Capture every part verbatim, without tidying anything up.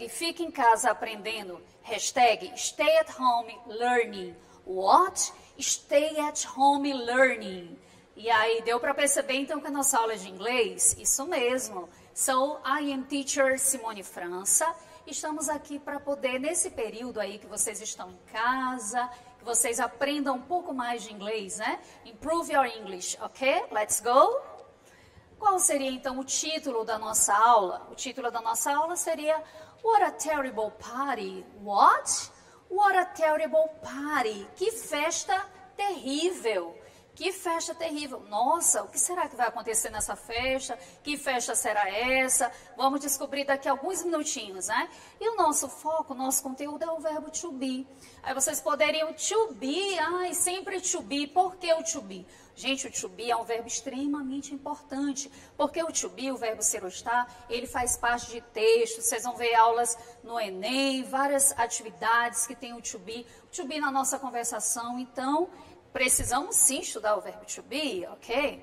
Hashtag fica em casa aprendendo. Hashtag stay at home learning. What? Stay at home learning. E aí, deu para perceber, então, que a nossa aula é de inglês? Isso mesmo. So, I am teacher Simone França. Estamos aqui para poder, nesse período aí que vocês estão em casa, que vocês aprendam um pouco mais de inglês, né? Improve your English, ok? Let's go! Qual seria, então, o título da nossa aula? O título da nossa aula seria What a Terrible Party. What? What a Terrible Party. Que festa terrível. Que festa terrível. Nossa, o que será que vai acontecer nessa festa? Que festa será essa? Vamos descobrir daqui a alguns minutinhos, né? E o nosso foco, o nosso conteúdo é o verbo to be. Aí vocês poderiam to be, ai, sempre to be. Por que o to be? Gente, o to be é um verbo extremamente importante, porque o to be, o verbo ser ou estar, ele faz parte de texto. Vocês vão ver aulas no Enem, várias atividades que tem o to be. O to be na nossa conversação, então... Precisamos sim estudar o verbo to be, ok?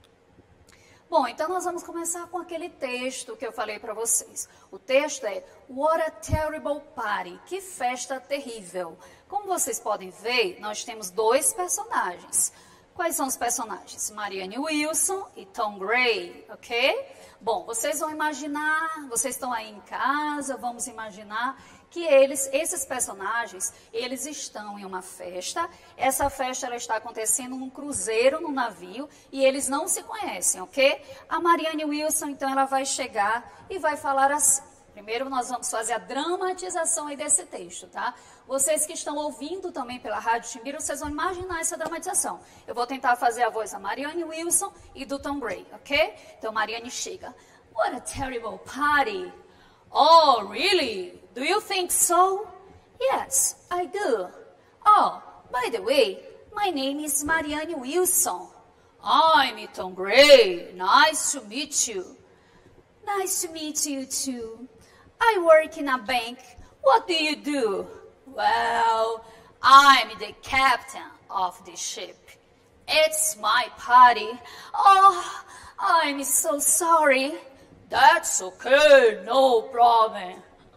Bom, então nós vamos começar com aquele texto que eu falei para vocês. O texto é What a Terrible Party. Que festa terrível. Como vocês podem ver, nós temos dois personagens. Quais são os personagens? Marianne Wilson e Tom Gray, ok? Bom, vocês vão imaginar, vocês estão aí em casa, vamos imaginar... que eles, esses personagens, eles estão em uma festa. Essa festa ela está acontecendo num cruzeiro, num navio, e eles não se conhecem, ok? A Marianne Wilson, então, ela vai chegar e vai falar assim. Primeiro, nós vamos fazer a dramatização aí desse texto, tá? Vocês que estão ouvindo também pela Rádio Timbira, vocês vão imaginar essa dramatização. Eu vou tentar fazer a voz da Marianne Wilson e do Tom Gray, ok? Então, Marianne chega. What a terrible party! Oh, really? Do you think so? Yes, I do. Oh, by the way, my name is Marianne Wilson. I'm Tom Gray. Nice to meet you. Nice to meet you too. I work in a bank. What do you do? Well, I'm the captain of the ship. It's my party. Oh, I'm so sorry. That's okay, no problem.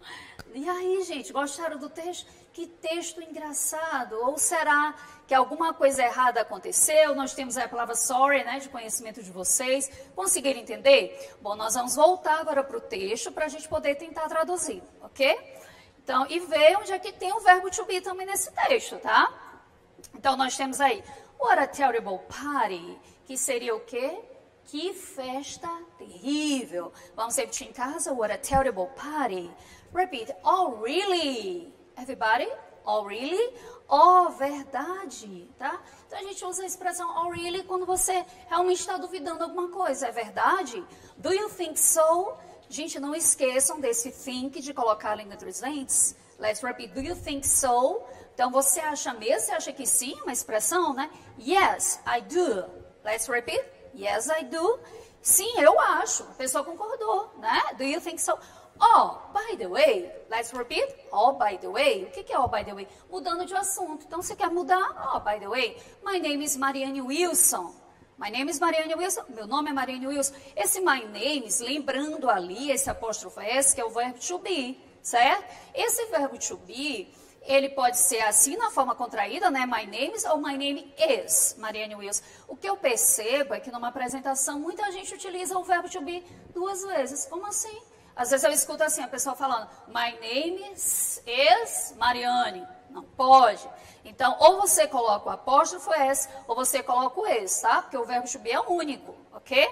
E aí, gente, gostaram do texto? Que texto engraçado. Ou será que alguma coisa errada aconteceu? Nós temos aí a palavra sorry, né, de conhecimento de vocês. Conseguiram entender? Bom, nós vamos voltar agora para o texto para a gente poder tentar traduzir, ok? Então, e ver onde é que tem o verbo to be também nesse texto, tá? Então, nós temos aí, what a terrible party, que seria o quê? Que festa terrível. Vamos repetir em casa. What a terrible party. Repeat. Oh, really? Everybody? Oh, really? Oh, verdade. Tá? Então, a gente usa a expressão oh, really quando você realmente está duvidando alguma coisa. É verdade? Do you think so? Gente, não esqueçam desse think de colocar a língua entre os dentes. Let's repeat. Do you think so? Então, você acha mesmo? Você acha que sim? Uma expressão, né? Yes, I do. Let's repeat. Yes, I do. Sim, eu acho. A pessoa concordou, né? Do you think so? Oh, by the way. Let's repeat. Oh, by the way. O que que é oh, by the way? Mudando de assunto. Então, você quer mudar? Oh, by the way. My name is Marianne Wilson. My name is Marianne Wilson. Meu nome é Marianne Wilson. Esse my name, lembrando ali, esse apóstrofo S, que é o verbo to be, certo? Esse verbo to be... ele pode ser assim, na forma contraída, né? My name is ou my name is, Marianne Wilson. O que eu percebo é que numa apresentação, muita gente utiliza o verbo to be duas vezes. Como assim? Às vezes eu escuto assim, a pessoa falando, my name is, is Marianne. Não pode. Então, ou você coloca o apóstrofo S, ou você coloca o is, tá? Porque o verbo to be é único, ok?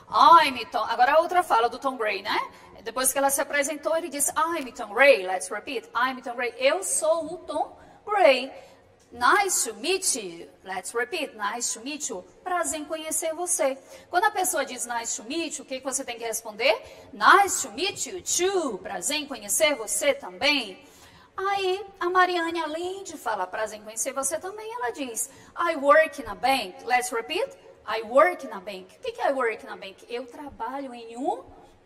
I'm Tom. Agora a outra fala do Tom Gray, né? Depois que ela se apresentou, ele disse, I'm Tom Gray. Let's repeat. I'm Tom Gray. Eu sou o Tom Gray. Nice to meet you. Let's repeat. Nice to meet you. Prazer em conhecer você. Quando a pessoa diz nice to meet you, o que, que você tem que responder? Nice to meet you too. Prazer em conhecer você também. Aí, a Marianne, além de falar prazer em conhecer você também, ela diz, I work in a bank. Let's repeat. I work in a bank. O que, que é I work in a bank? Eu trabalho em um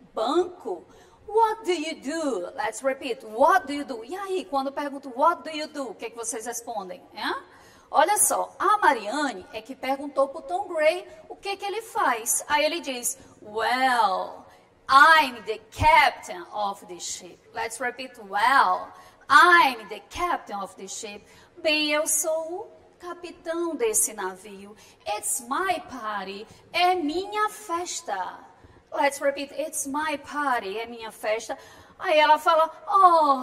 banco. What do you do? Let's repeat. What do you do? E aí, quando eu pergunto what do you do, o que, que vocês respondem? É? Olha só, a Marianne é que perguntou para o Tom Gray o que, que ele faz. Aí ele diz, well, I'm the captain of the ship. Let's repeat well. I'm the captain of the ship. Bem, eu sou o capitão desse navio. It's my party. É minha festa. Let's repeat. It's my party. É minha festa. Aí ela fala, oh,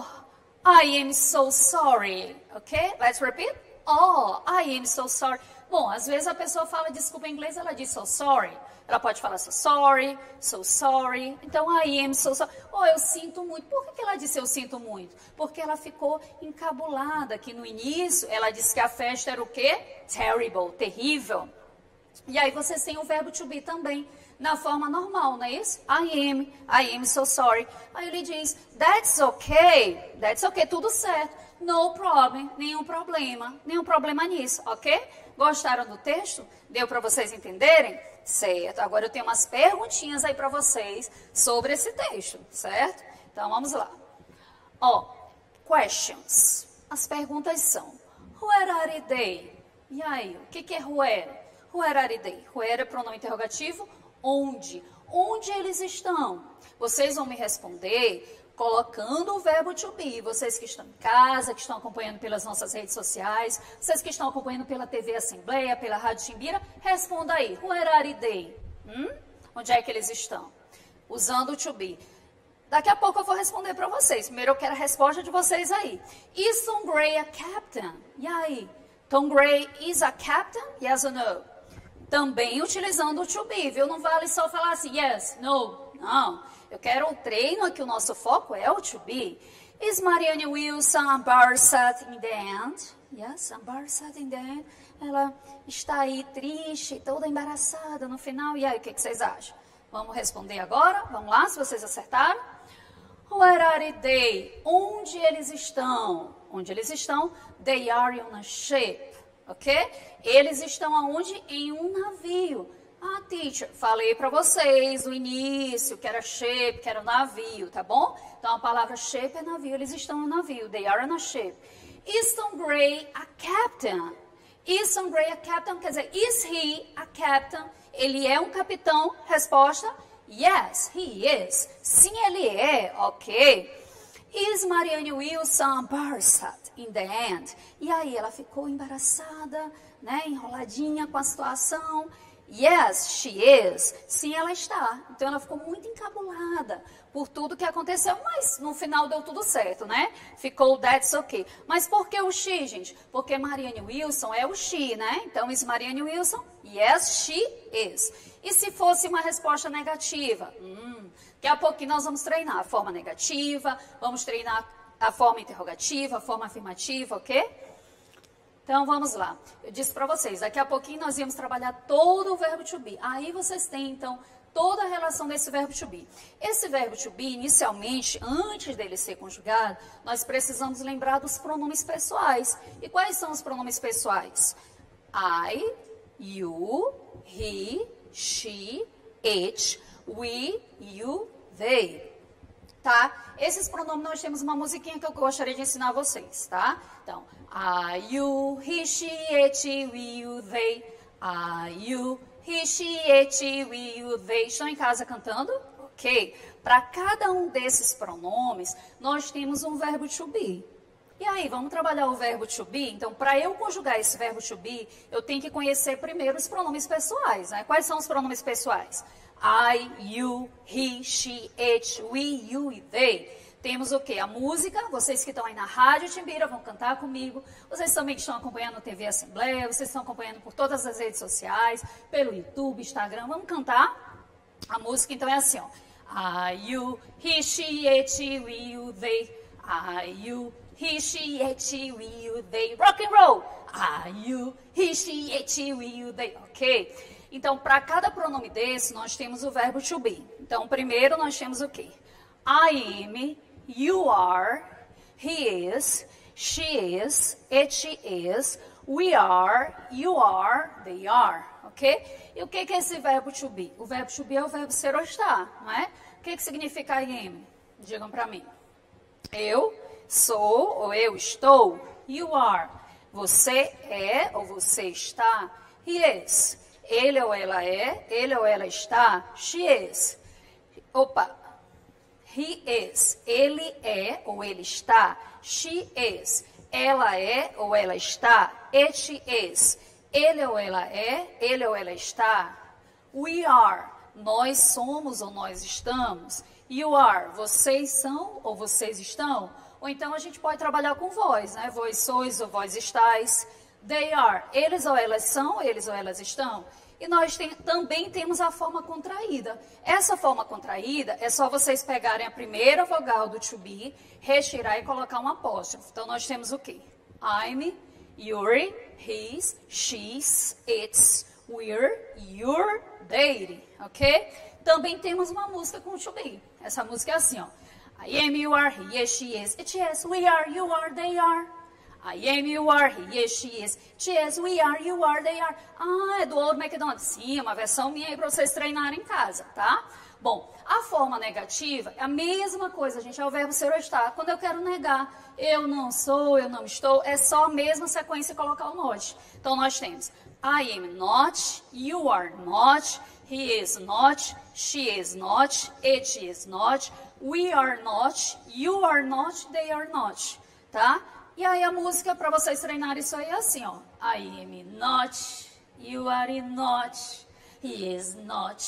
I am so sorry. Ok? Let's repeat. Oh, I am so sorry. Bom, às vezes a pessoa fala desculpa em inglês, ela diz so sorry. Ela pode falar so sorry, so sorry. Então, I am so sorry. Oh, eu sinto muito. Por que ela disse eu sinto muito? Porque ela ficou encabulada aqui no início. Ela disse que a festa era o quê? Terrible, terrível. E aí vocês têm o verbo to be também, na forma normal, não é isso? I am, I am so sorry. Aí ele diz, that's okay, that's okay, tudo certo. No problem, nenhum problema, nenhum problema nisso, ok? Gostaram do texto? Deu para vocês entenderem? Certo. Agora eu tenho umas perguntinhas aí para vocês sobre esse texto, certo? Então vamos lá. Ó, questions. As perguntas são: where are they? E aí, o que, que é where? Where are they? Where é pronome interrogativo? Onde? Onde eles estão? Vocês vão me responder colocando o verbo to be. Vocês que estão em casa, que estão acompanhando pelas nossas redes sociais, vocês que estão acompanhando pela T V Assembleia, pela Rádio Timbira, responda aí. Where are they? Hum? Onde é que eles estão? Usando o to be. Daqui a pouco eu vou responder para vocês. Primeiro eu quero a resposta de vocês aí. Is Tom Gray a captain? E aí? Tom Gray is a captain? Yes or no? Também utilizando o to be, viu? Não vale só falar assim, yes, no, não. Eu quero o treino aqui, o nosso foco é o to be. Is Marianne Wilson embarrassed in the end? Yes, embarrassed in the end. Ela está aí triste, toda embaraçada no final. E aí, o que, que vocês acham? Vamos responder agora? Vamos lá, se vocês acertaram. Where are they? Onde eles estão? Onde eles estão? They are on a ship. Ok? Eles estão aonde? Em um navio. Ah, teacher, falei para vocês no início que era ship, que era navio, tá bom? Então a palavra ship é navio, eles estão no navio. They are on a ship. Is Tom Gray a captain? Is Tom Gray a captain? Quer dizer, is he a captain? Ele é um capitão? Resposta: yes, he is. Sim, ele é, ok. Is Marianne Wilson embarrassed in the end? E aí, ela ficou embaraçada, né, enroladinha com a situação. Yes, she is. Sim, ela está. Então, ela ficou muito encabulada por tudo que aconteceu, mas no final deu tudo certo, né? Ficou that's okay. Mas por que o she, gente? Porque Marianne Wilson é o she, né? Então, is Marianne Wilson? Yes, she is. E se fosse uma resposta negativa? Hum, daqui a pouquinho nós vamos treinar a forma negativa, vamos treinar a forma interrogativa, a forma afirmativa, ok? Então, vamos lá. Eu disse para vocês, daqui a pouquinho nós íamos trabalhar todo o verbo to be. Aí vocês têm, então, toda a relação desse verbo to be. Esse verbo to be, inicialmente, antes dele ser conjugado, nós precisamos lembrar dos pronomes pessoais. E quais são os pronomes pessoais? I, you, he, she, it, we, you, they. Tá? Esses pronomes nós temos uma musiquinha que eu gostaria de ensinar a vocês, tá? Então, I, you, he, she, it, we, you, they. I, you, he, she, it, we, you, they. Estão em casa cantando? Ok. Para cada um desses pronomes, nós temos um verbo to be. E aí, vamos trabalhar o verbo to be? Então, para eu conjugar esse verbo to be, eu tenho que conhecer primeiro os pronomes pessoais, né? Quais são os pronomes pessoais? I, you, he, she, it, we, you e they. Temos o quê? A música. Vocês que estão aí na Rádio Timbira vão cantar comigo. Vocês também que estão acompanhando a T V Assembleia, vocês estão acompanhando por todas as redes sociais, pelo YouTube, Instagram. Vamos cantar? A música, então, é assim, ó. I, you, he, she, it, we, you, they. I, you, he, she, it, we, you, they. Rock and roll. I, you, he, she, it, we, you, they. Ok? Então, para cada pronome desse, nós temos o verbo to be. Então, primeiro nós temos o quê? I am, you are, he is, she is, it is, we are, you are, they are. Ok? E o que é esse verbo to be? O verbo to be é o verbo ser ou estar, não é? O que, que significa I am? Digam para mim. Eu sou ou eu estou. You are. Você é ou você está. He is. Ele ou ela é, ele ou ela está, she is. Opa. He is. Ele é ou ele está. She is. Ela é ou ela está. It is. Ele ou ela é. Ele ou ela está. We are. Nós somos ou nós estamos. You are. Vocês são ou vocês estão. Ou então a gente pode trabalhar com vós, né? Vós sois ou vós estáis. They are. Eles ou elas são, eles ou elas estão. E nós tem, também temos a forma contraída. Essa forma contraída é só vocês pegarem a primeira vogal do to be, retirar e colocar um apóstrofo. Então nós temos o quê? I'm, you're, he's, she's, it's, we're, you're, they, ok? Também temos uma música com to be. Essa música é assim, ó. I am, you are, he is, she is, it is, we are, you are, they are. I am, you are, he is, she is, she is, we are, you are, they are. Ah, é do Old MacDonald. Sim, uma versão minha aí para vocês treinarem em casa, tá? Bom, a forma negativa é a mesma coisa, gente, é o verbo ser ou estar. Quando eu quero negar, eu não sou, eu não estou, é só a mesma sequência colocar o not. Então, nós temos I am not, you are not, he is not, she is not, it is not, we are not, you are not, they are not, tá? E aí a música, para vocês treinarem isso aí, é assim, ó. I am not, you are not, he is not,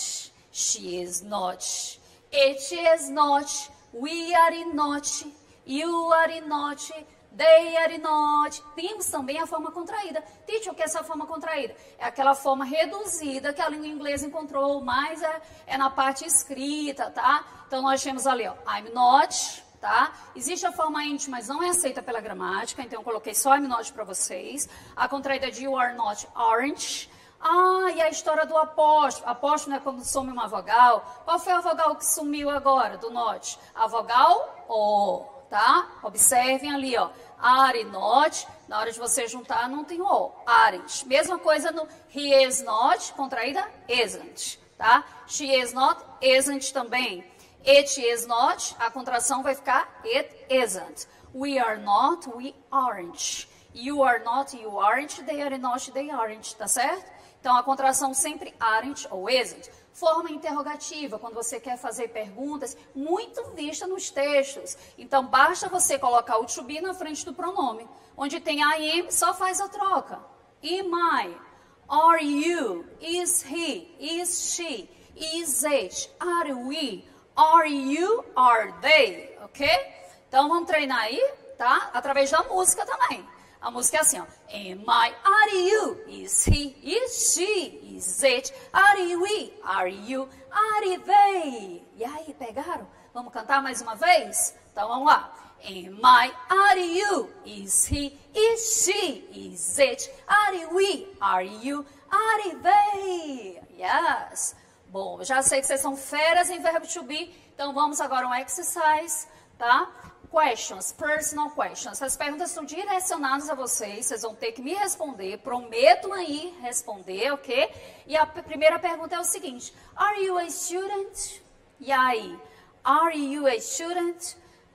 she is not, it is not, we are not, you are not, they are not. Temos também a forma contraída. Teacher, o que é essa forma contraída? É aquela forma reduzida que a língua inglesa encontrou, mas é, é na parte escrita, tá? Então nós temos ali, ó, I'm not... Tá? Existe a forma int, mas não é aceita pela gramática, então eu coloquei só I'm not para vocês. A contraída de you are not, aren't. Ah, e a história do apóstrofo. Apóstrofo é quando some uma vogal. Qual foi a vogal que sumiu agora, do not? A vogal O, tá? Observem ali, ó. Are not, na hora de você juntar não tem O. Aren't. Mesma coisa no he is not, contraída isn't, tá? She is not, isn't também. It is not, a contração vai ficar it isn't. We are not, we aren't. You are not, you aren't. They are not, they aren't. Tá certo? Então, a contração sempre aren't ou isn't. Forma interrogativa, quando você quer fazer perguntas, muito vista nos textos. Então, basta você colocar o to be na frente do pronome. Onde tem I am, só faz a troca. Am I? Are you? Is he? Is she? Is it? Are we? Are you, are they, ok? Então, vamos treinar aí, tá? Através da música também. A música é assim, ó. Am I, are you, is he, is she, is it, are we, are you, are they. E aí, pegaram? Vamos cantar mais uma vez? Então, vamos lá. Am I, are you, is he, is she, is it, are we, are you, are they. Yes. Bom, já sei que vocês são feras em verbo to be, então vamos agora a um exercise, tá? Questions, personal questions. Essas perguntas são direcionadas a vocês, vocês vão ter que me responder, prometam aí responder, ok? E a primeira pergunta é o seguinte, are you a student? E aí, are you a student?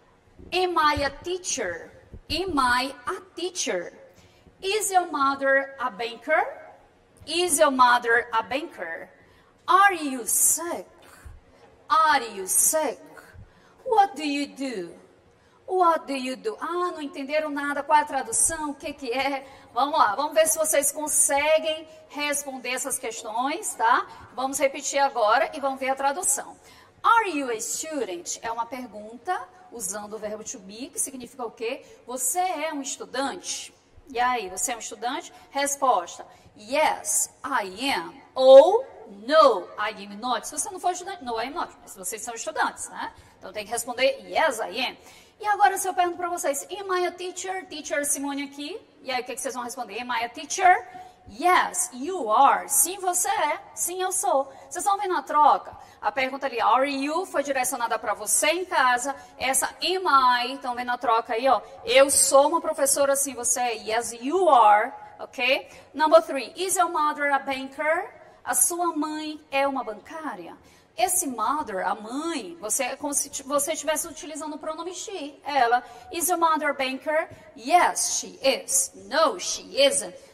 Am I a teacher? Am I a teacher? Is your mother a banker? Is your mother a banker? Are you sick? Are you sick? What do you do? What do you do? Ah, não entenderam nada. Qual é a tradução? O que que é? Vamos lá, vamos ver se vocês conseguem responder essas questões, tá? Vamos repetir agora e vamos ver a tradução. Are you a student? É uma pergunta usando o verbo to be, que significa o quê? Você é um estudante? E aí, você é um estudante? Resposta, yes, I am. Ou no, I am not. Se você não for estudante, no, I am not. Mas vocês são estudantes, né? Então tem que responder, yes, I am. E agora se eu pergunto para vocês, am I a teacher? Teacher Simone aqui. E aí o que, que vocês vão responder? Am I a teacher? Yes, you are. Sim, você é. Sim, eu sou. Vocês estão vendo a troca? A pergunta ali, are you, foi direcionada para você em casa. Essa am I, estão vendo a troca aí, ó. Eu sou uma professora, sim, você é. Yes, you are. Ok? Number three, is your mother a banker? A sua mãe é uma bancária? Esse mother, a mãe, você é como se você estivesse utilizando o pronome she, ela. Is your mother a banker? Yes, she is. No, she isn't.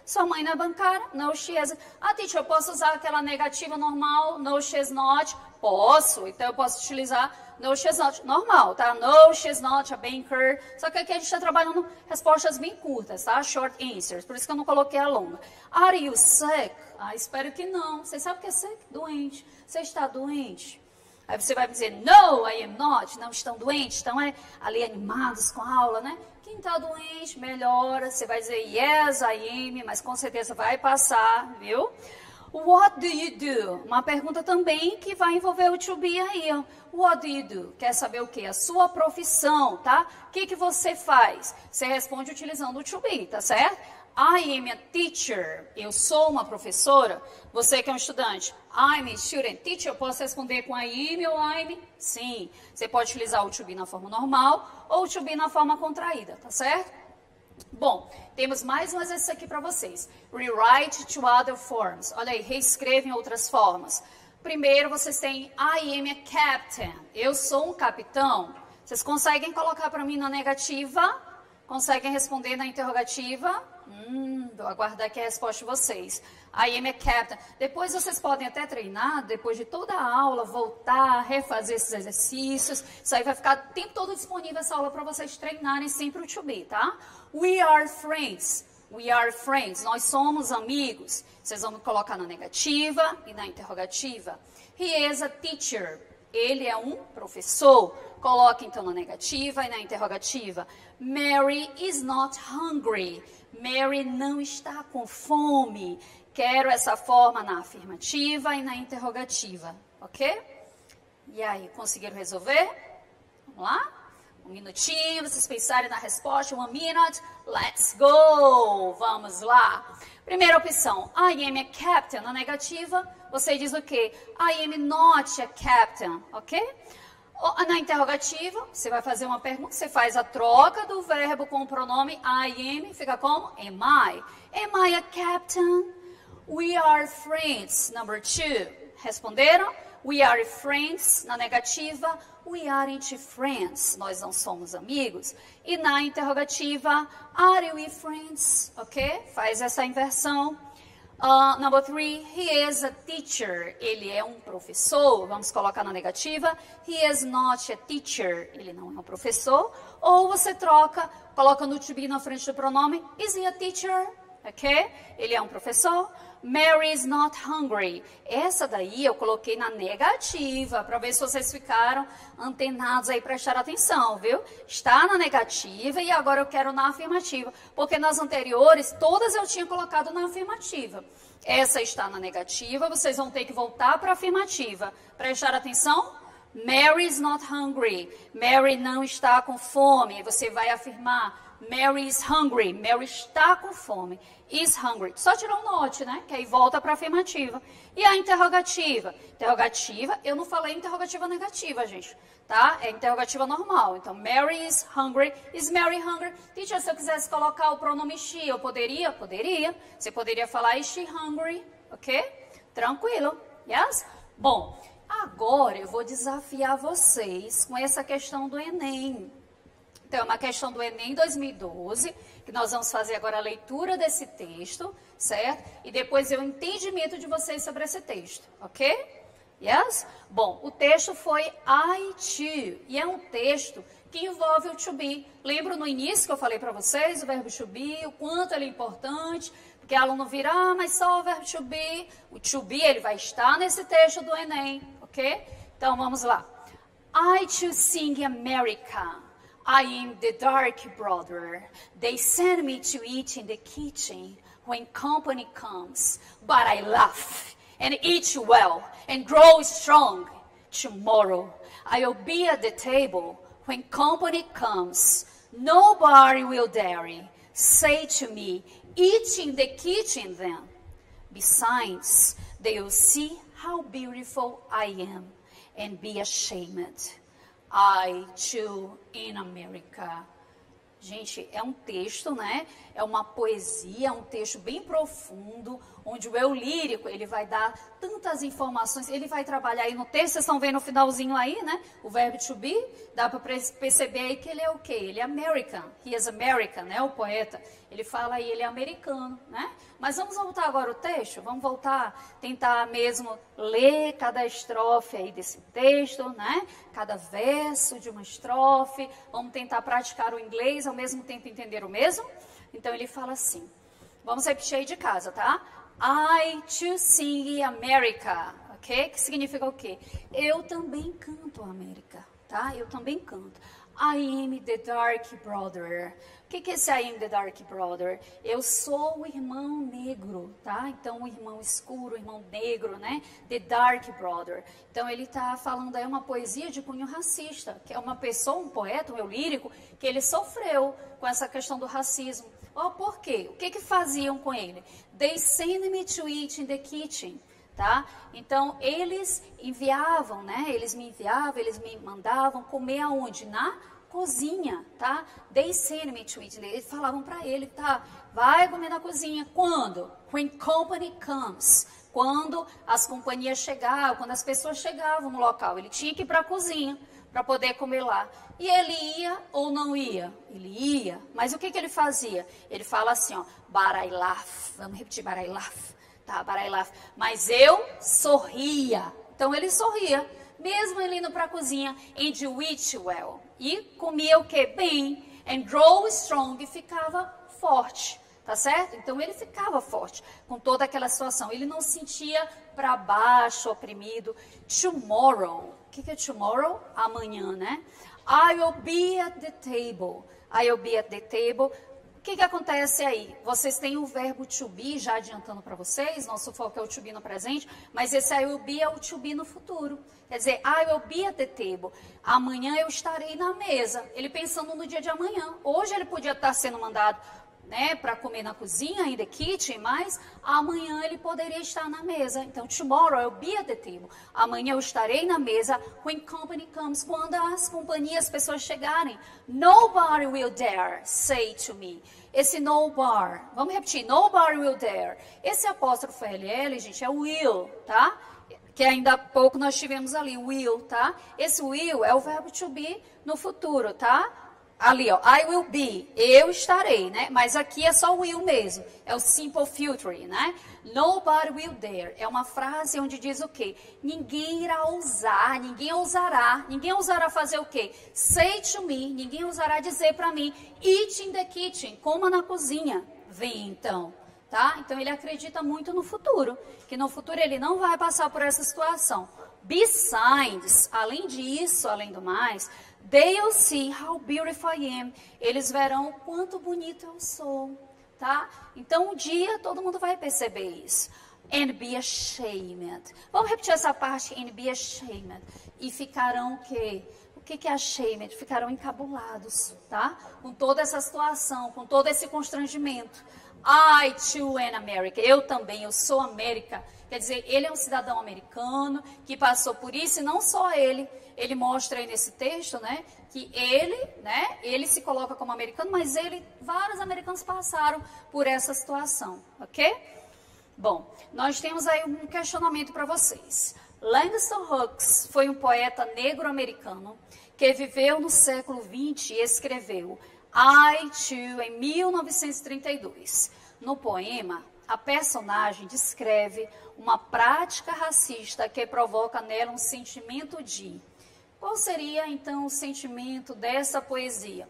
Sua mãe não é bancária? No, she isn't. Ah, teacher, eu posso usar aquela negativa normal? No, she's not. Posso. Então, eu posso utilizar no, she's not. Normal, tá? No, she's not a banker. Só que aqui a gente está trabalhando respostas bem curtas, tá? Short answers. Por isso que eu não coloquei a longa. Are you sick? Ah, espero que não. Você sabe o que é sick? Doente. Você está doente? Aí você vai dizer, no, I am not. Não estão doentes, estão é, ali animados com a aula, né? Quem está doente, melhora. Você vai dizer, yes, I am, mas com certeza vai passar, viu? What do you do? Uma pergunta também que vai envolver o to be aí. Ó. What do you do? Quer saber o quê? A sua profissão, tá? O que, que você faz? Você responde utilizando o to be, tá certo? I am a teacher. Eu sou uma professora. Você que é um estudante. I'm a student teacher. Eu posso responder com I am ou I'm? Sim. Você pode utilizar o to be na forma normal ou o to be na forma contraída, tá certo? Bom, temos mais um exercício aqui para vocês. Rewrite to other forms. Olha aí, reescreva em outras formas. Primeiro, vocês têm I am a captain. Eu sou um capitão. Vocês conseguem colocar para mim na negativa? Conseguem responder na interrogativa? Hum, vou aguardar aqui a resposta de vocês. I am a captain. Depois vocês podem até treinar, depois de toda a aula, voltar, refazer esses exercícios. Isso aí vai ficar o tempo todo disponível essa aula para vocês treinarem sempre o to be, tá? We are friends. We are friends. Nós somos amigos. Vocês vão colocar na negativa e na interrogativa. He is a teacher. Ele é um professor. Coloque então na negativa e na interrogativa. Mary is not hungry. Mary não está com fome. Quero essa forma na afirmativa e na interrogativa, ok? E aí, conseguiram resolver? Vamos lá? Um minutinho, vocês pensarem na resposta. One minute, let's go! Vamos lá. Primeira opção, I am a captain. Na negativa, você diz o quê? I am not a captain, ok? Na interrogativa, você vai fazer uma pergunta, você faz a troca do verbo com o pronome I am, fica como? Am I? Am I a captain? We are friends. Number two. Responderam? We are friends. Na negativa, we aren't friends. Nós não somos amigos. E na interrogativa, are we friends? Ok? Faz essa inversão. Uh, number three, he is a teacher. Ele é um professor. Vamos colocar na negativa. He is not a teacher. Ele não é um professor. Ou você troca, coloca no to be na frente do pronome. Is he a teacher? Ok? Ele é um professor. Mary is not hungry. Essa daí eu coloquei na negativa, para ver se vocês ficaram antenados aí, prestaram atenção, viu? Está na negativa e agora eu quero na afirmativa. Porque nas anteriores, todas eu tinha colocado na afirmativa. Essa está na negativa, vocês vão ter que voltar para a afirmativa. Prestar atenção? Mary is not hungry. Mary não está com fome. Você vai afirmar, Mary is hungry. Mary está com fome. Is hungry. Só tirar um note, né? Que aí volta para a afirmativa. E a interrogativa? Interrogativa, eu não falei interrogativa negativa, gente. Tá? É interrogativa normal. Então, Mary is hungry. Is Mary hungry? Teacher, se eu quisesse colocar o pronome she, eu poderia? Poderia. Você poderia falar, is she hungry? Ok? Tranquilo. Yes? Bom, agora eu vou desafiar vocês com essa questão do Enem. Então, é uma questão do Enem dois mil e doze, que nós vamos fazer agora a leitura desse texto, certo? E depois o entendimento de vocês sobre esse texto, ok? Yes? Bom, o texto foi I too, e é um texto que envolve o to be. Lembra no início que eu falei para vocês, o verbo to be, o quanto ele é importante, porque o aluno vira, ah, mas só o verbo to be. O to be, ele vai estar nesse texto do Enem, ok? Então, vamos lá. I too sing America. I am the dark brother. They send me to eat in the kitchen when company comes. But I laugh and eat well and grow strong. Tomorrow I'll be at the table when company comes. Nobody will dare say to me, eat in the kitchen then. Besides, they will see how beautiful I am and be ashamed. I too in America. Gente, é um texto, né? É uma poesia, é um texto bem profundo, onde o eu lírico, ele vai dar tantas informações, ele vai trabalhar aí no texto, vocês estão vendo o finalzinho aí, né? O verbo to be, dá para perceber aí que ele é o quê? Ele é American, he is American, né? O poeta, ele fala aí, ele é americano, né? Mas vamos voltar agora ao texto, vamos voltar, tentar mesmo ler cada estrofe aí desse texto, né? Cada verso de uma estrofe, vamos tentar praticar o inglês, ao mesmo tempo entender o mesmo? Então ele fala assim, vamos repetir aí de casa, tá? I too sing America, ok? Que significa o quê? Eu também canto América, tá? Eu também canto. I am the dark brother. O que, que é esse I am the dark brother? Eu sou o irmão negro, tá? Então, o irmão escuro, o irmão negro, né? The dark brother. Então, ele está falando aí uma poesia de cunho racista, que é uma pessoa, um poeta, um eu lírico, que ele sofreu com essa questão do racismo. Oh, por quê? O que que faziam com ele? They send me to eat in the kitchen, tá? Então, eles enviavam, né? Eles me enviavam, eles me mandavam comer aonde? Na cozinha, tá? They send me to eat. Eles falavam para ele, tá? Vai comer na cozinha. Quando? When company comes. Quando as companhias chegavam, quando as pessoas chegavam no local. Ele tinha que ir para a cozinha para poder comer lá. E ele ia ou não ia? Ele ia. Mas o que, que ele fazia? Ele fala assim, ó, but I laugh. Vamos repetir, but I laugh. Tá, but I laugh. Mas eu sorria. Então ele sorria, mesmo ele indo para a cozinha, and eat well. E comia o quê? Bem. And grow strong. E ficava forte. Tá certo? Então ele ficava forte com toda aquela situação. Ele não se sentia para baixo, oprimido. Tomorrow. O que, que é tomorrow? Amanhã, né? I will be at the table. I will be at the table. O que, que acontece aí? Vocês têm o verbo to be, já adiantando para vocês, nosso foco é o to be no presente, mas esse I will be é o to be no futuro. Quer dizer, I will be at the table. Amanhã eu estarei na mesa. Ele pensando no dia de amanhã. Hoje ele podia estar sendo mandado, né, para comer na cozinha, in the kitchen, mas amanhã ele poderia estar na mesa. Então, tomorrow I'll be at the table. Amanhã eu estarei na mesa when company comes, quando as companhias, as pessoas chegarem. Nobody will dare say to me. Esse nobody, vamos repetir, nobody will dare. Esse apóstrofo L L, gente, é will, tá? Que ainda há pouco nós tivemos ali, will, tá? Esse will é o verbo to be no futuro, tá? Ali, ó, I will be, eu estarei, né? Mas aqui é só will mesmo, é o simple future, né? Nobody will dare, é uma frase onde diz o quê? Ninguém irá ousar, ninguém ousará, ninguém ousará fazer o quê? Say to me, ninguém ousará dizer para mim, eat in the kitchen, coma na cozinha. Vem então, tá? Então ele acredita muito no futuro, que no futuro ele não vai passar por essa situação. Besides, além disso, além do mais, they'll see how beautiful I am. Eles verão o quanto bonito eu sou, tá? Então, um dia, todo mundo vai perceber isso. And be ashamed. Vamos repetir essa parte, and be ashamed. E ficarão o quê? O que, que é ashamed? Ficarão encabulados, tá? Com toda essa situação, com todo esse constrangimento. I too am America. Eu também, eu sou América. Quer dizer, ele é um cidadão americano que passou por isso, e não só ele. Ele mostra aí nesse texto, né, que ele, né, ele se coloca como americano, mas ele, vários americanos passaram por essa situação, ok? Bom, nós temos aí um questionamento para vocês. Langston Hughes foi um poeta negro-americano que viveu no século vinte e escreveu I Too em mil novecentos e trinta e dois. No poema, a personagem descreve uma prática racista que provoca nela um sentimento de... Qual seria, então, o sentimento dessa poesia?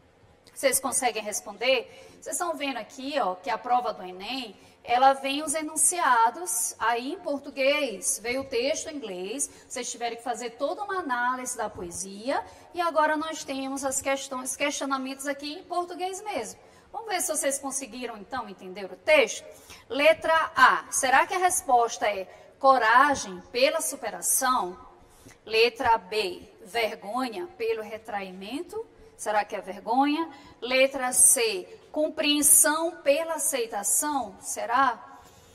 Vocês conseguem responder? Vocês estão vendo aqui, ó, que a prova do Enem, ela vem os enunciados aí em português. Veio o texto em inglês, vocês tiveram que fazer toda uma análise da poesia, e agora nós temos as questões, questionamentos aqui em português mesmo. Vamos ver se vocês conseguiram, então, entender o texto? Letra A. Será que a resposta é coragem pela superação? Letra B. Vergonha pelo retraimento? Será que é vergonha? Letra C. Compreensão pela aceitação? Será?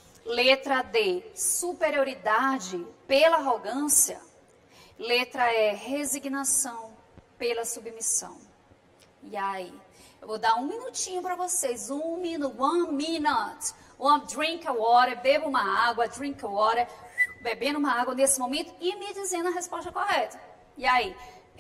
Letra D. Superioridade pela arrogância? Letra E. Resignação pela submissão. E aí? Eu vou dar um minutinho para vocês, um minuto, one minute. One drink of water, beba uma água, drink water, bebendo uma água nesse momento e me dizendo a resposta correta. E aí?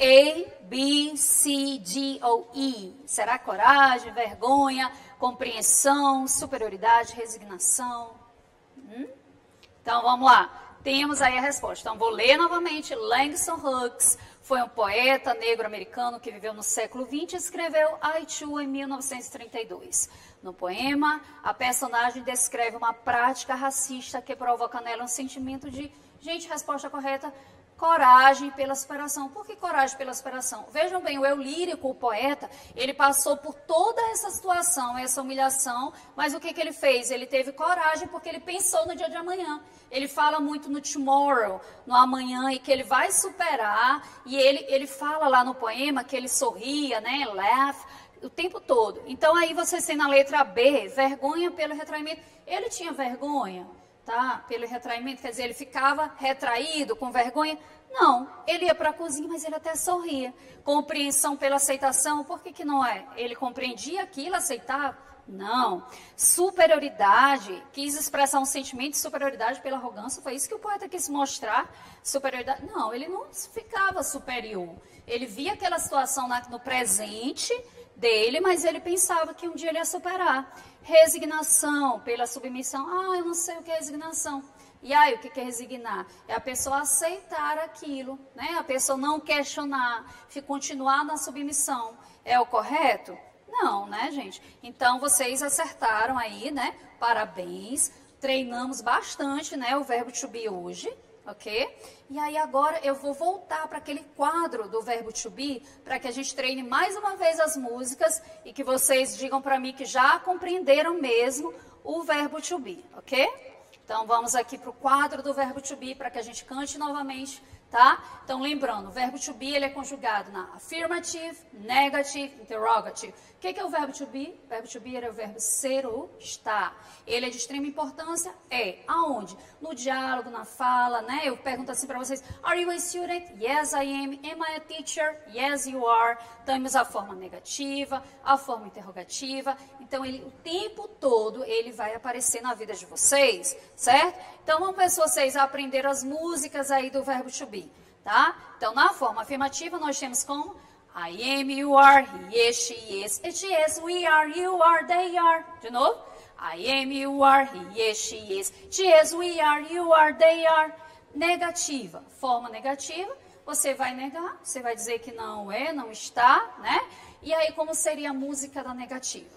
A, B, C, D ou E? Será coragem, vergonha, compreensão, superioridade, resignação? Hum? Então, vamos lá. Temos aí a resposta. Então, vou ler novamente. Langston Hughes foi um poeta negro-americano que viveu no século vinte e escreveu I, Too em mil novecentos e trinta e dois. No poema, a personagem descreve uma prática racista que provoca nela um sentimento de, gente, resposta correta, coragem pela superação. Por que coragem pela superação? Vejam bem, o eu lírico, o poeta, ele passou por toda essa situação, essa humilhação, mas o que, que ele fez? Ele teve coragem porque ele pensou no dia de amanhã. Ele fala muito no tomorrow, no amanhã, e que ele vai superar, e ele, ele fala lá no poema que ele sorria, né, laugh, o tempo todo. Então, aí vocês têm na letra B, vergonha pelo retraimento. Ele tinha vergonha, tá? Pelo retraimento, quer dizer, ele ficava retraído, com vergonha? Não, ele ia para a cozinha, mas ele até sorria. Compreensão pela aceitação, por que que não é? Ele compreendia aquilo, aceitava? Não. Superioridade, quis expressar um sentimento de superioridade pela arrogância, foi isso que o poeta quis mostrar, superioridade. Não, ele não ficava superior. Ele via aquela situação na, no presente dele, mas ele pensava que um dia ele ia superar. Resignação pela submissão. Ah, eu não sei o que é resignação. E aí, o que é resignar? É a pessoa aceitar aquilo, né? A pessoa não questionar, continuar na submissão. É o correto? Não, né, gente? Então, vocês acertaram aí, né? Parabéns. Treinamos bastante, né, o verbo to be hoje, ok? E aí, agora, eu vou voltar para aquele quadro do verbo to be, para que a gente treine mais uma vez as músicas e que vocês digam para mim que já compreenderam mesmo o verbo to be, ok? Então, vamos aqui para o quadro do verbo to be, para que a gente cante novamente, tá? Então, lembrando, o verbo to be, ele é conjugado na affirmative, negative, interrogative. O que, que é o verbo to be? O verbo to be é o verbo ser ou estar. Ele é de extrema importância? É. Aonde? No diálogo, na fala, né? Eu pergunto assim para vocês, are you a student? Yes, I am. Am I a teacher? Yes, you are. Temos a forma negativa, a forma interrogativa. Então, ele, o tempo todo, ele vai aparecer na vida de vocês, certo? Então, vamos ver se vocês aprenderam as músicas aí do verbo to be, tá? Então, na forma afirmativa, nós temos como I am, you are, he is, she is, it is, we are, you are, they are. De novo. I am, you are, he is, she is, she is, we are, you are, they are. Negativa. Forma negativa. Você vai negar, você vai dizer que não é, não está, né? E aí, como seria a música da negativa?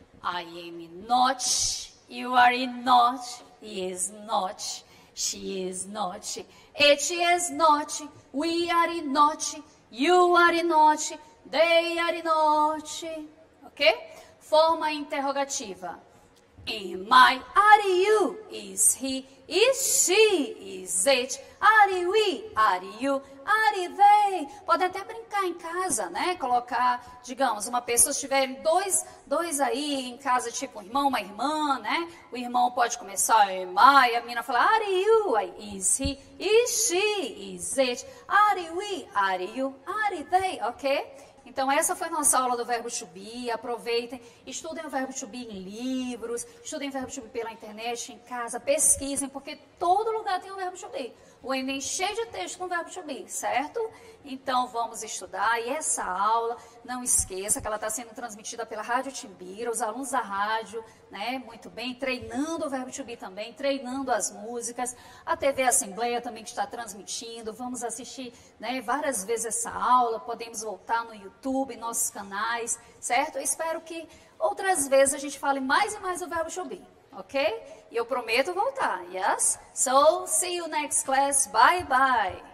I am not, you are not, he is not, she is not, it is not, we are not, you are not, they are not, ok? Forma interrogativa. Am I, are you, is he, is she, is it, are we, are you, are they. Pode até brincar em casa, né? Colocar, digamos, uma pessoa, se tiverem dois, dois aí em casa, tipo um irmão, uma irmã, né? O irmão pode começar, am I, a menina fala, are you, is he, is she, is it, are we, are you, are they, ok? Então, essa foi a nossa aula do verbo to be. Aproveitem, estudem o verbo to be em livros, estudem o verbo to be pela internet, em casa, pesquisem, porque todo lugar tem o verbo to be. O Enem cheio de texto com o verbo to be, certo? Então, vamos estudar. E essa aula, não esqueça que ela está sendo transmitida pela Rádio Timbira, os alunos da rádio, né, muito bem, treinando o verbo to be também, treinando as músicas. A T V Assembleia também que está transmitindo. Vamos assistir, né, várias vezes essa aula. Podemos voltar no YouTube, nossos canais, certo? Eu espero que outras vezes a gente fale mais e mais do verbo to be. Ok? E eu prometo voltar, yes? So, see you next class. Bye, bye.